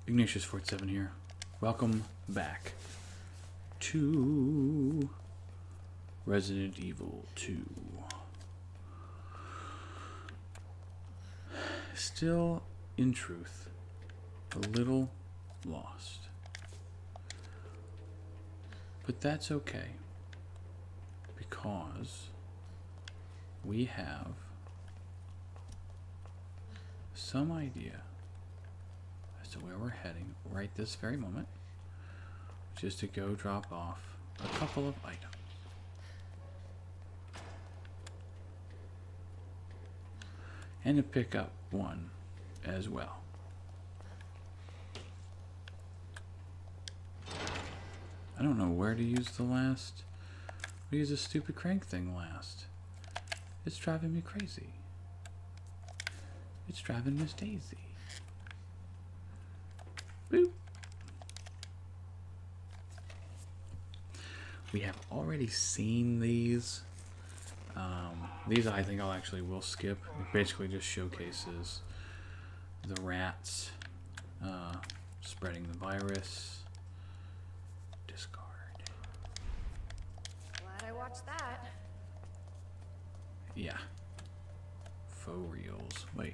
Ignatius47 here. Welcome back to Resident Evil 2. Still, in truth, a little lost. But that's okay, because we have some idea as to where we're heading right this very moment, which is to go drop off a couple of items. And to pick up one as well. I don't know where to use the last. We use a stupid crank thing last. It's driving me crazy. It's driving Miss Daisy. Boop. We have already seen these. These I think will skip. It basically just showcases the rats spreading the virus. Discard. Glad I watched that. Yeah. Faux reels. Wait.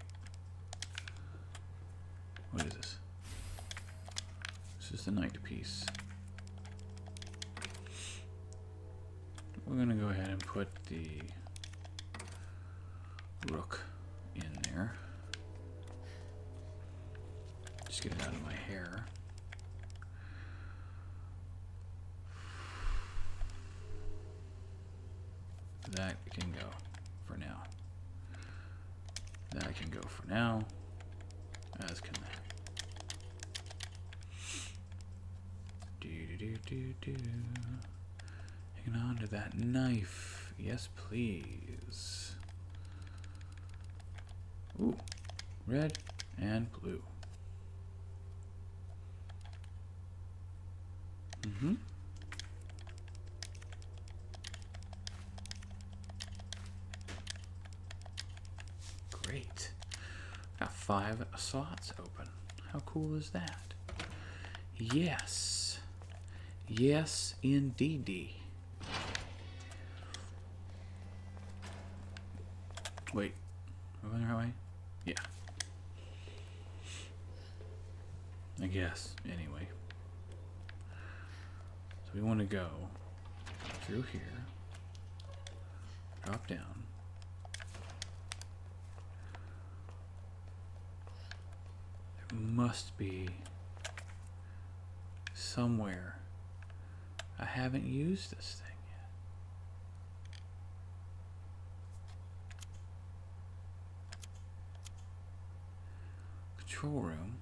What is this? This is the night piece. We're gonna go ahead and put the rook in there. Just get it out of my hair. That can go for now. That can go for now. As can that. Do. Hanging on to that knife. Yes, please. Ooh. Red and blue. Mm-hmm. Great. Got 5 slots open. How cool is that? Yes. Yes, indeedy. Wait. Am I going the right way? Yeah. I guess. Anyway. So we want to go through here. Drop down. There must be somewhere I haven't used this thing yet. Control room.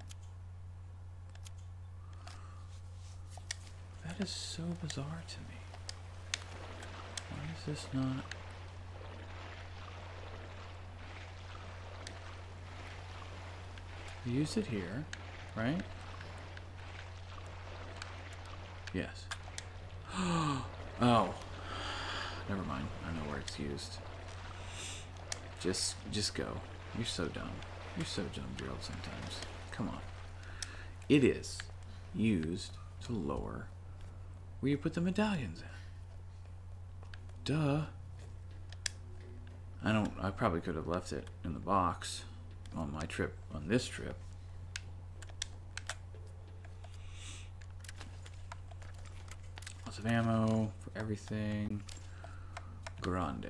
That is so bizarre to me. Why is this not? We used it here, right? Yes. Oh. Never mind. I know where it's used. Just go. You're so dumb. You're so dumb, Gerald, sometimes. Come on. It is used to lower where you put the medallions in. Duh. I probably could have left it in the box on my trip, on this trip. Lots of ammo for everything. Grande.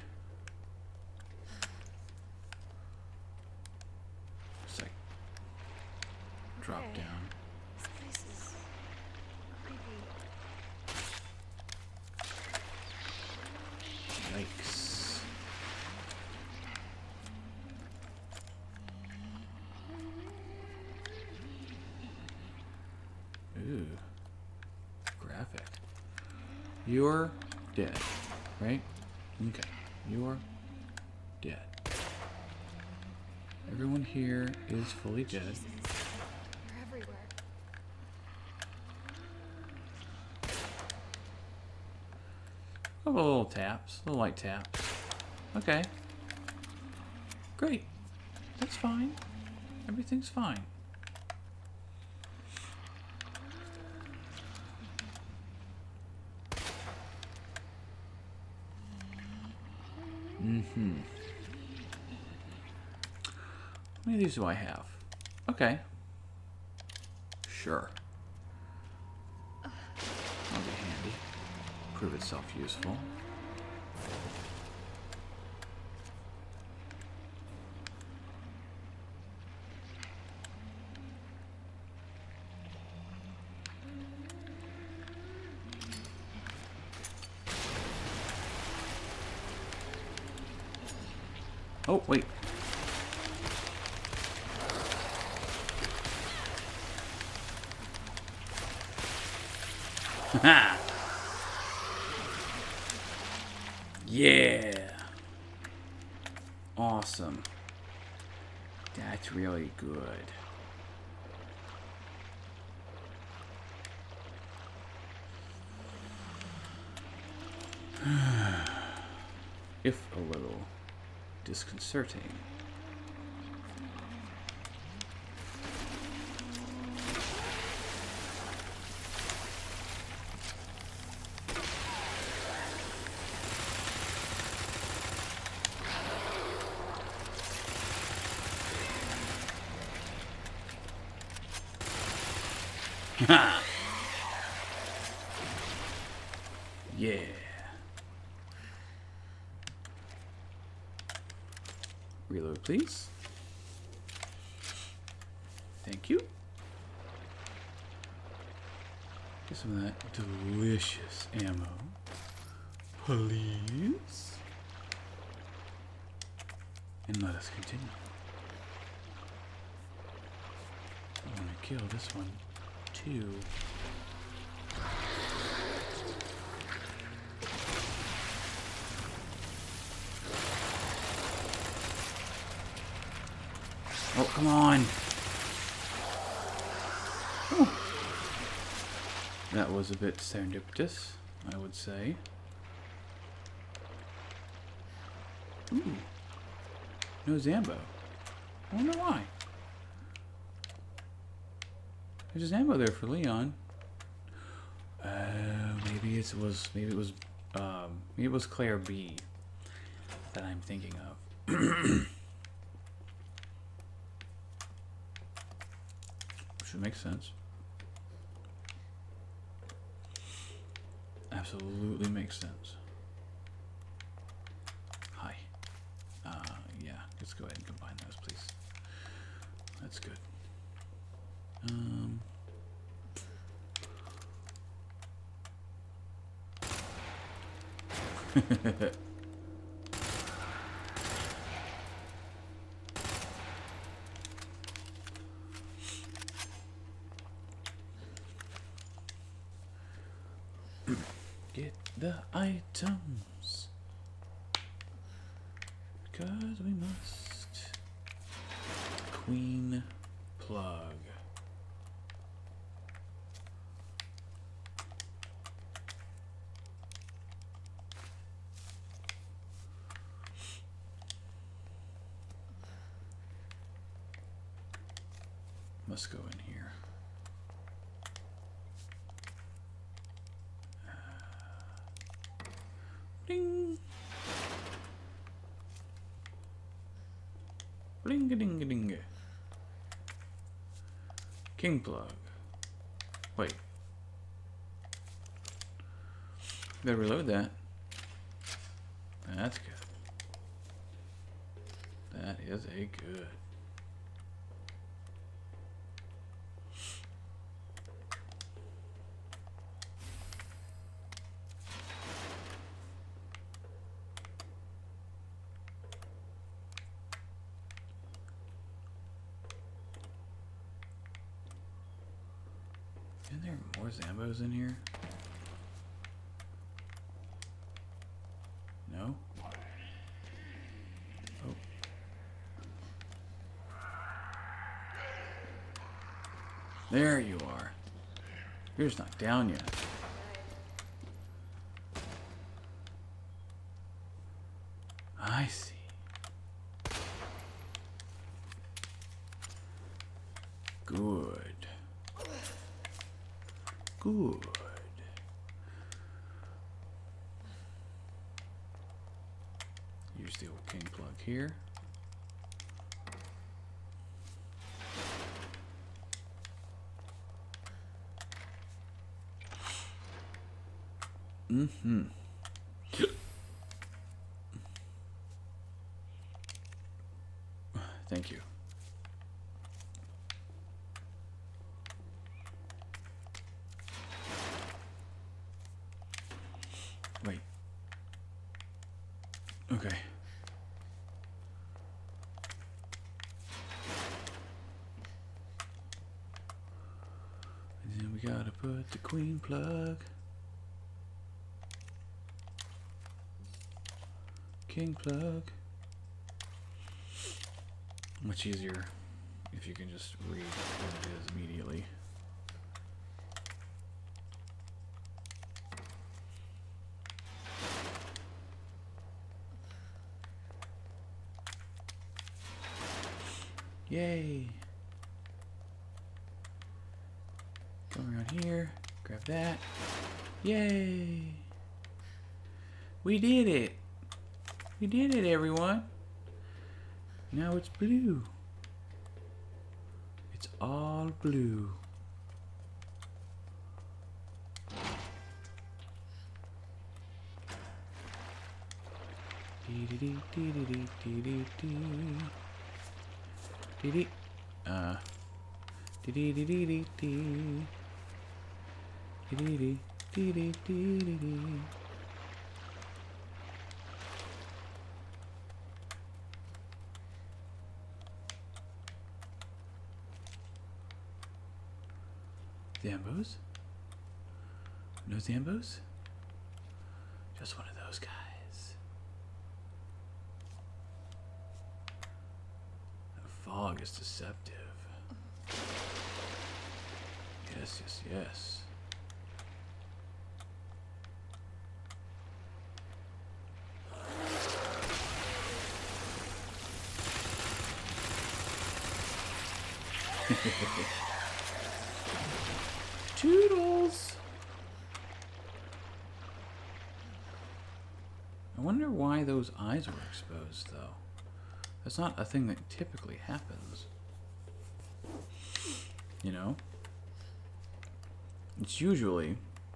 Just like drop down. This place is creepy. Yikes. Ooh. Graphic. You're dead, right? Okay. You're dead. Everyone here is fully dead. Jesus. They're everywhere. Oh, little taps. Little light taps. Okay. Great. That's fine. Everything's fine. How many of these do I have? Okay. Sure. That'll be handy. Prove itself useful. Oh, wait. Haha. Yeah. Awesome. That's really good. If a little disconcerting. Ha! Yeah. Reload, please. Thank you. Get some of that delicious ammo. Please. And let us continue. I want to kill this one, too. Oh, come on. Ooh. That was a bit serendipitous, I would say. Ooh. No Zambo. I wonder why. There's Zambo there for Leon. Maybe it was Claire B that I'm thinking of. Should make sense. Absolutely makes sense. Hi. Yeah, let's go ahead and combine those, please. That's good. Get the items, because we must. Queen plug. Must go in here. Ding. Bling a ding a ding. King plug. Wait. Better reload that. That's good. That is a good. Isn't there more Zambos in here? No? Oh. There you are. You're just not down yet. I see. Good. Good. Use the here. Mm-hmm. Thank you. Wait. Okay. And then we gotta put the queen plug. King plug. Much easier if you can just read what it is immediately. Yay! Come around here, grab that. Yay! We did it! We did it, everyone! Now it's blue. It's all blue. Dee dee dee dee dee dee dee dee. Dee dee. Dee dee dee dee dee dee. Dee dee dee dee dee dee dee. Zambos? No Zambos? Just one of those guys. The fog is deceptive. Yes, yes, yes. Toodles! I wonder why those eyes were exposed, though. That's not a thing that typically happens. You know? It's usually...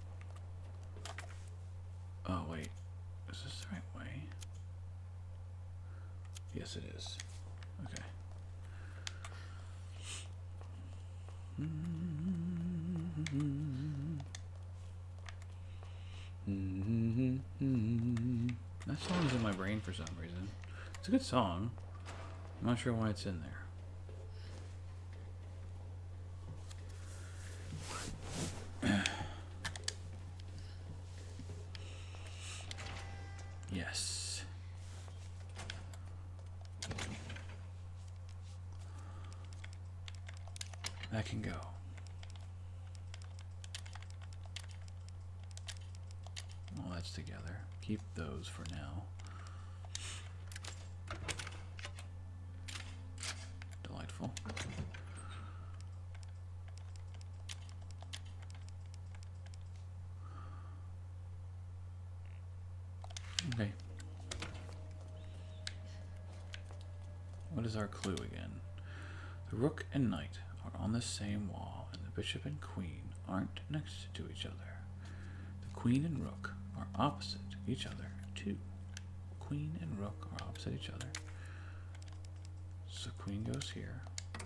Oh, wait. Is this the right way? Yes, it is. Okay. That song's in my brain for some reason. It's a good song. I'm not sure why it's in there. Yes. That can go. All that's together. Keep those for now. Delightful. Okay. What is our clue again? The rook and knight are on the same wall, and the bishop and queen aren't next to each other. The queen and rook are opposite each other, too. Queen and rook are opposite each other. So queen goes here.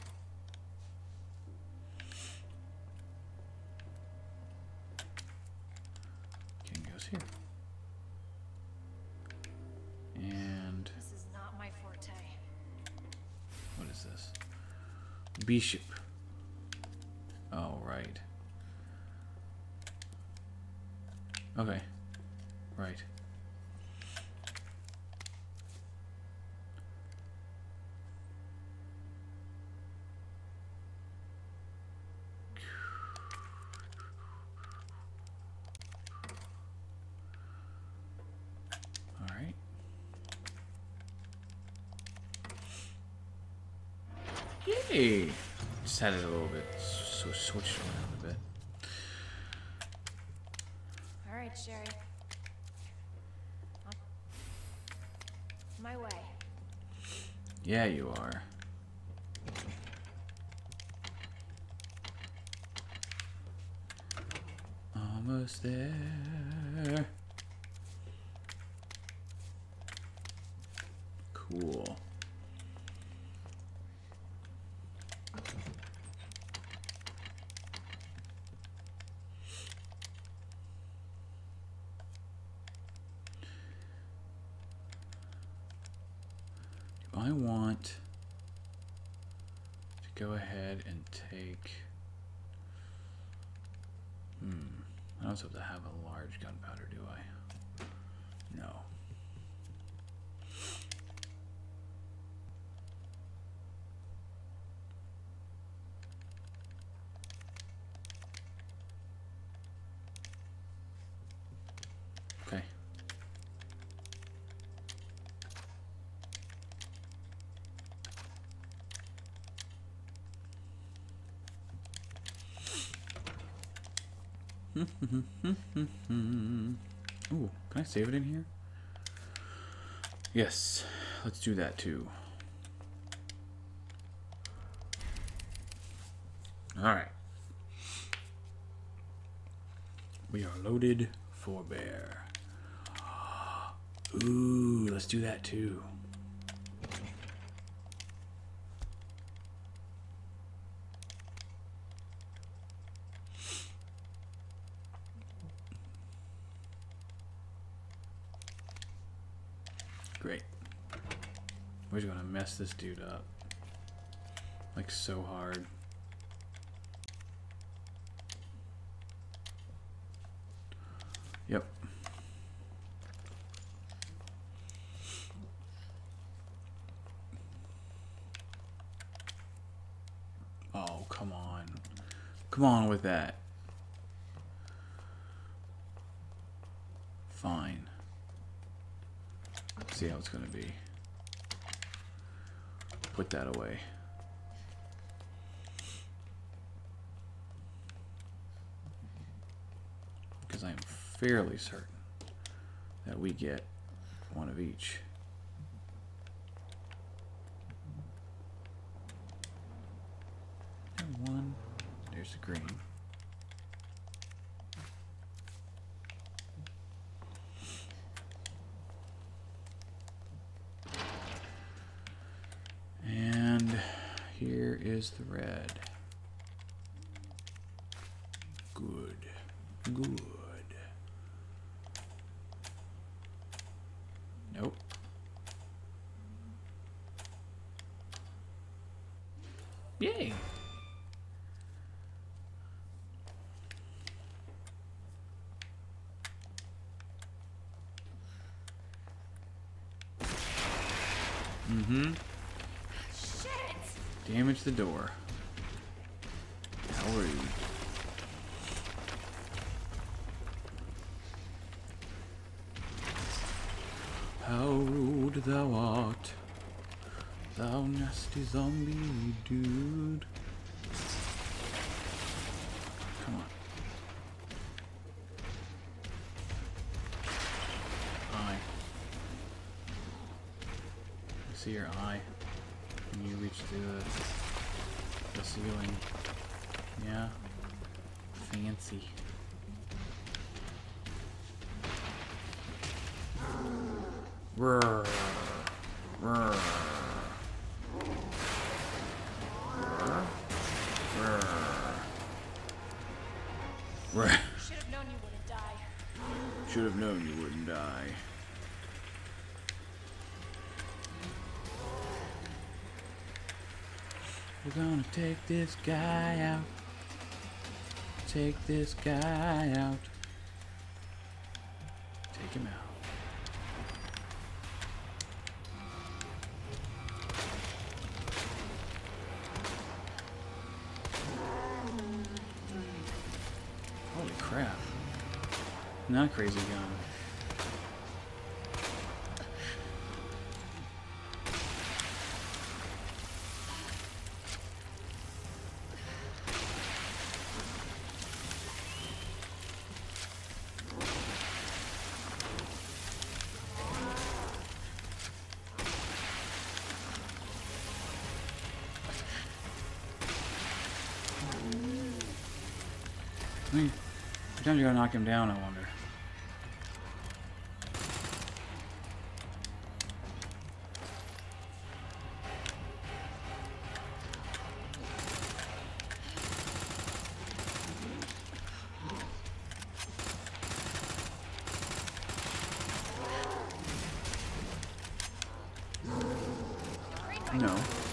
King goes here. And This is not my forte. what is this? Bishop. Oh, right. Okay. Right. All right. Yay! Just had it a little bit, so switched around a bit. All right, Sherry. On my way. Yeah, you are. Almost there. Cool. I want to go ahead and take... I don't have to have a large gunpowder, do I? No. Okay. Ooh, can I save it in here? Yes, let's do that too. Alright. We are loaded for bear. Ooh, let's do that too. Great. We're just gonna mess this dude up. Like so hard. Yep. Oh, come on. Come on with that. Fine. Let's see how it's gonna be. Put that away. Because I am fairly certain that we get one of each. And one. There's the green. And here is the red. Good. Good. Nope. Yay. Mm-hmm. Shit! Damage the door. How rude. How rude thou art, thou nasty zombie dude. Come on. Eye. I see your eye. Can you reach the ceiling? Yeah. Fancy. Roar. Roar. Roar. Roar. Should have known you wouldn't die. Should have known you wouldn't die. We're gonna take this guy out. Take this guy out. Take him out. Holy crap. Not crazy gun. I mean, every time you go knock him down, I wonder. No.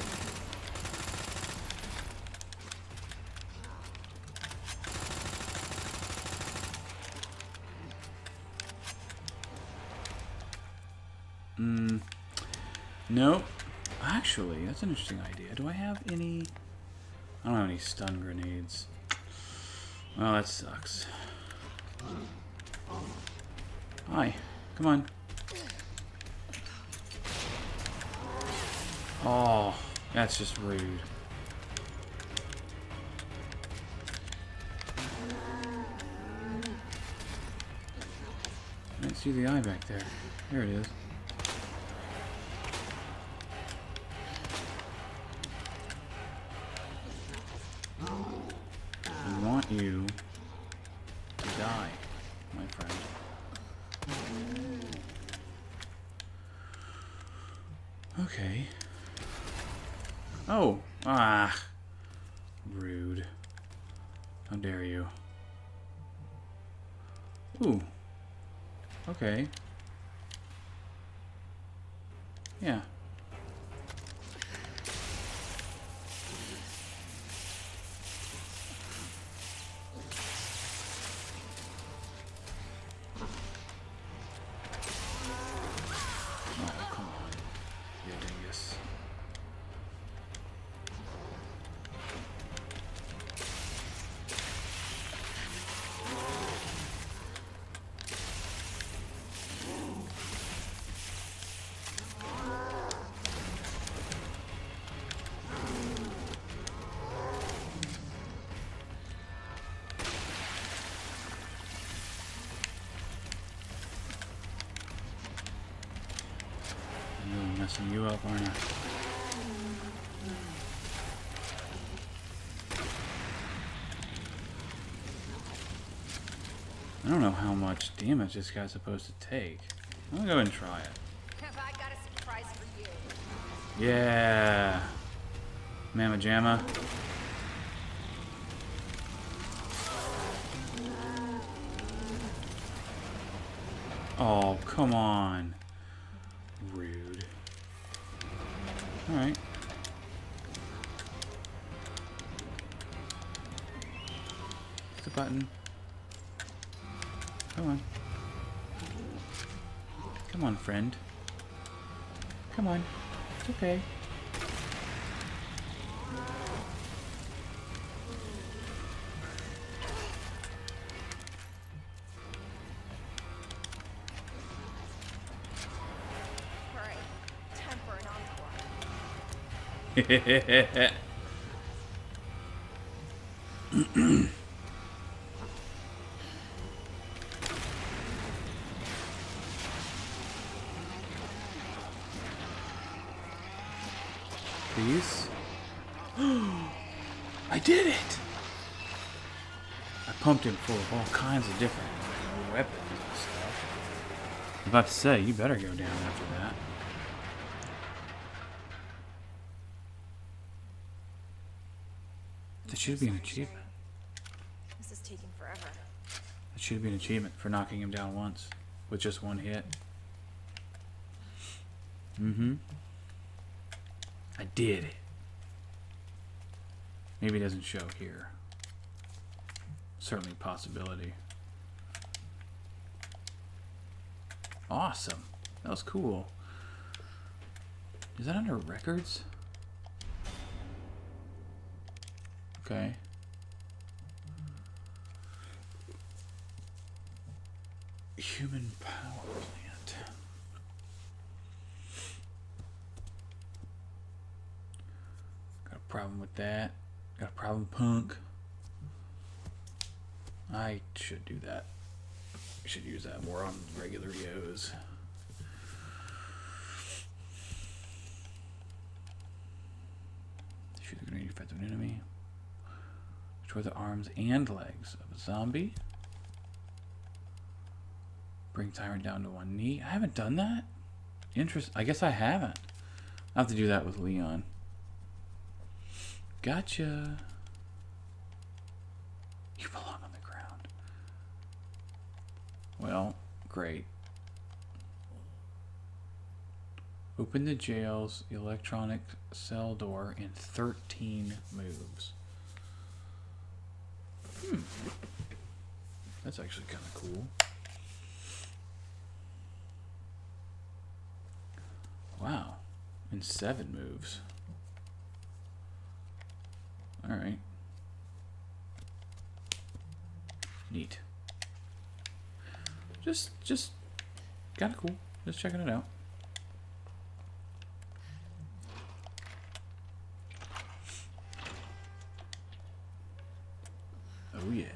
Nope. Actually, that's an interesting idea. Do I have any... I don't have any stun grenades. Well, that sucks. Hi. Come on. Oh, that's just rude. I didn't see the eye back there. There it is. I want you to die, my friend. Okay. Oh! Ah! Rude. How dare you. Ooh. Okay. Yeah. Oh, come on. You dingus. I'm messing you up, aren't I? I don't know how much damage this guy's supposed to take. I'm gonna go and try it. Have I got a surprise for you? Yeah. Mamma Jamma. Oh, come on. Rude. Alright. Hit the button. Come on. Come on, friend. Come on. It's okay. Alright, time for an encore. Please. I did it! I pumped him full of all kinds of different weapons and stuff. I'm about to say, you better go down after that. That should be an achievement. This is taking forever. That should be an achievement for knocking him down once with just one hit. Mm-hmm. I did it. Maybe it doesn't show here. Certainly a possibility. Awesome. That was cool. Is that under records? Okay. Human power plant. Got a problem with that. Got a problem with punk. I should do that. I should use that more on regular Yos. Shoot the grenade, effective enemy. toward the arms and legs of a zombie. Bring tyrant down to one knee. I haven't done that. I guess I haven't. I'll have to do that with Leon. Gotcha. You belong on the ground. Well, great. Open the jail's electronic cell door in 13 moves. That's actually kind of cool. Wow. In 7 moves. Alright. Neat. Just kind of cool. Just checking it out. Oh yeah.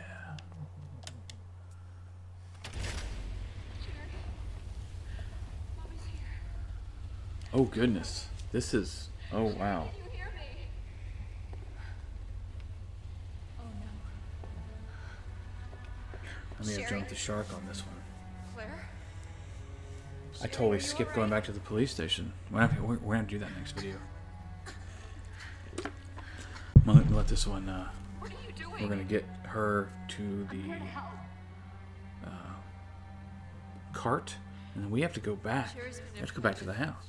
Oh goodness. This is... Oh wow. Can you hear me? Oh no. I may have Sherry? jumped the shark on this one. Claire? I totally skipped going back to the police station. We're gonna do that next video. Let this one... What are you doing? We're gonna get her to the cart, and then we have to go back. Sherry's We have to go back to the house.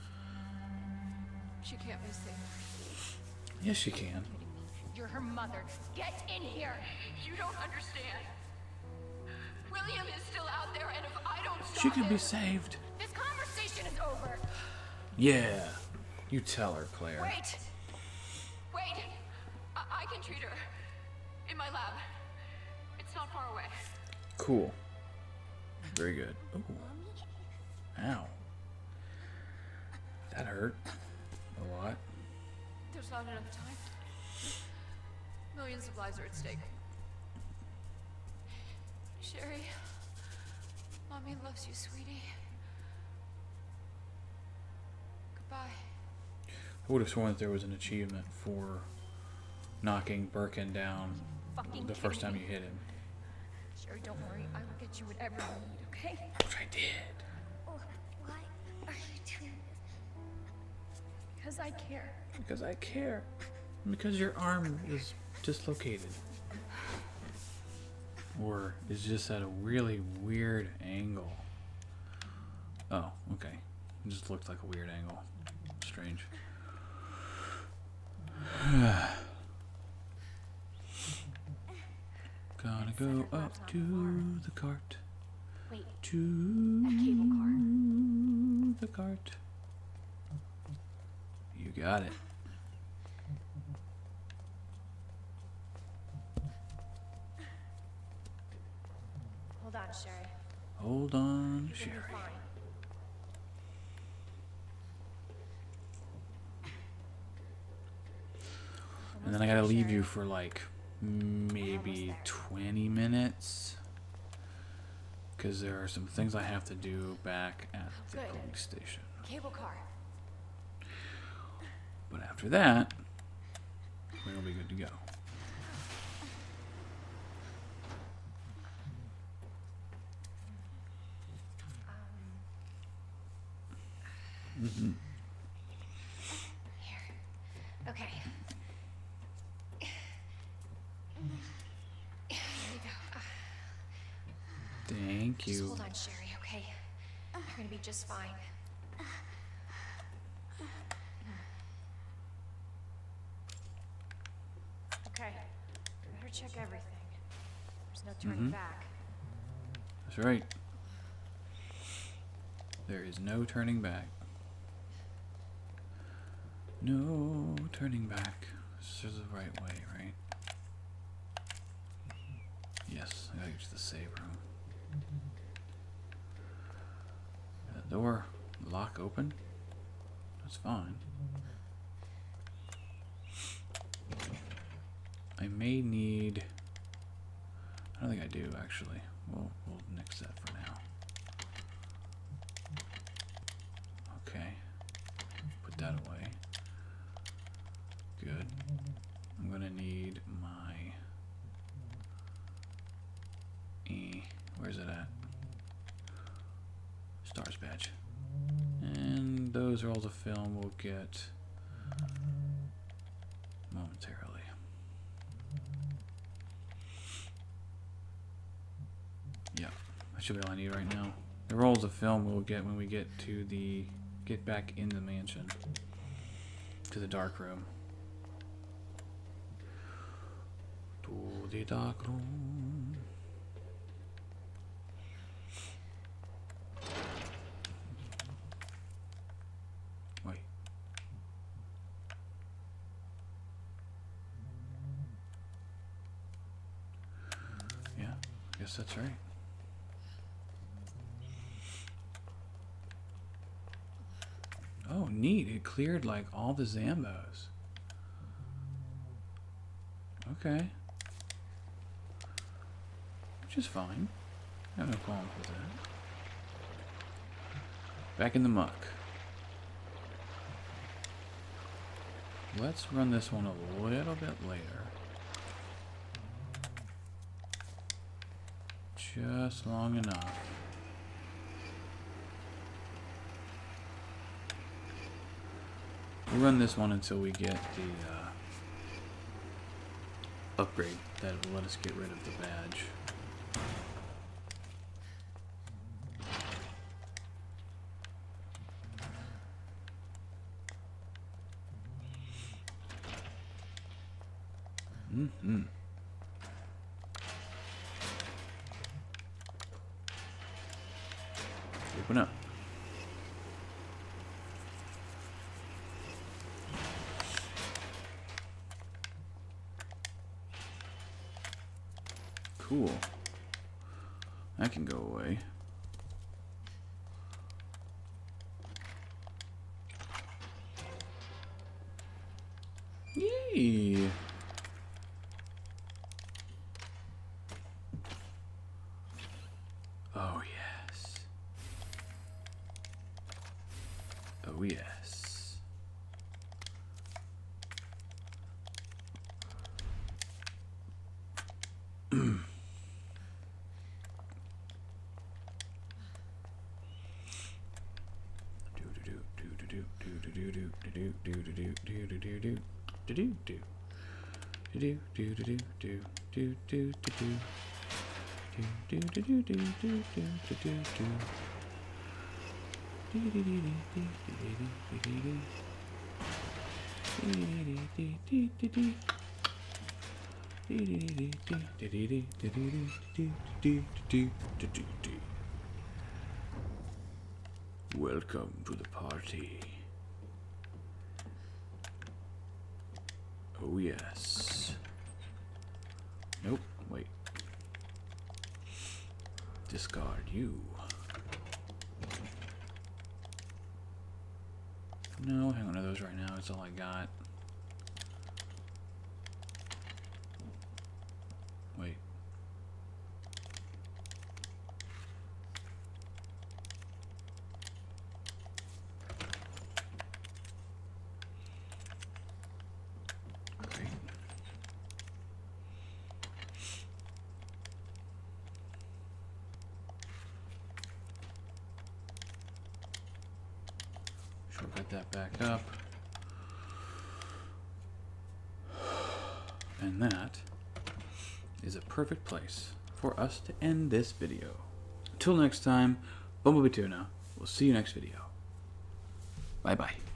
She can't be safe. Yes, she can. You're her mother. Get in here. You don't understand. William is still out there, and if I don't stop She can be him, saved. this conversation is over. Yeah. You tell her, Claire. Wait. Wait. I can treat her. In my lab. It's not far away. Cool. Very good. Ooh. Ow. That hurt. A lot. There's not enough time. Millions of lives are at stake. Sherry. Mommy loves you, sweetie. Goodbye. I would have sworn that there was an achievement for knocking Birkin down Fucking the first time kidding you me. hit him. Sherry, don't worry. I will get you whatever you need, okay? Which I did. Why are you doing this? Because I care. Because I care. Because your arm is dislocated. Or is just at a really weird angle. Oh, okay. It just looked like a weird angle. Strange. Gotta go up to the cart. Wait, To that cable car. the cart. You got it. Hold on, Sherry. Hold on, You're gonna be Sherry. fine. And then I gotta leave you for like maybe 20 minutes. Because there are some things I have to do back at the Good. police station. Cable car. But after that, we'll be good to go. Here. Okay. Here you go. Thank Just you. hold on, Sherry, okay? You're gonna be just fine. Okay. Better check everything. There's no turning back. That's right. There is no turning back. No turning back. This is the right way, right? Yes, I gotta get to the save room. The door lock open? That's fine. I may need... I don't think I do, actually. We'll nix that for now. Okay. Put that away. Good. I'm gonna need my is it at? Stars badge. And those rolls of film we'll get momentarily. Yeah, that should be all I need right now. The rolls of film we'll get when we get back in the mansion. To the dark room. To the dark room. Wait. Yeah, I guess that's right. Oh, neat. It cleared like all the Zambos. Okay. Which is fine. I have no problems with that. Back in the muck. Let's run this one a little bit later. Just long enough. We'll run this one until we get the upgrade that will let us get rid of the badge. Mm-hmm. Open up. Cool. That can go away. Yay! Oh yes. Oh yes. Welcome to the party. Oh yes. Nope, wait. Discard you. No, hang on to those right now. That's all I got. Wait. Great. Shortcut that back up. And that is a perfect place for us to end this video. Until next time, Bumblebee Tuna. We'll see you next video. Bye bye.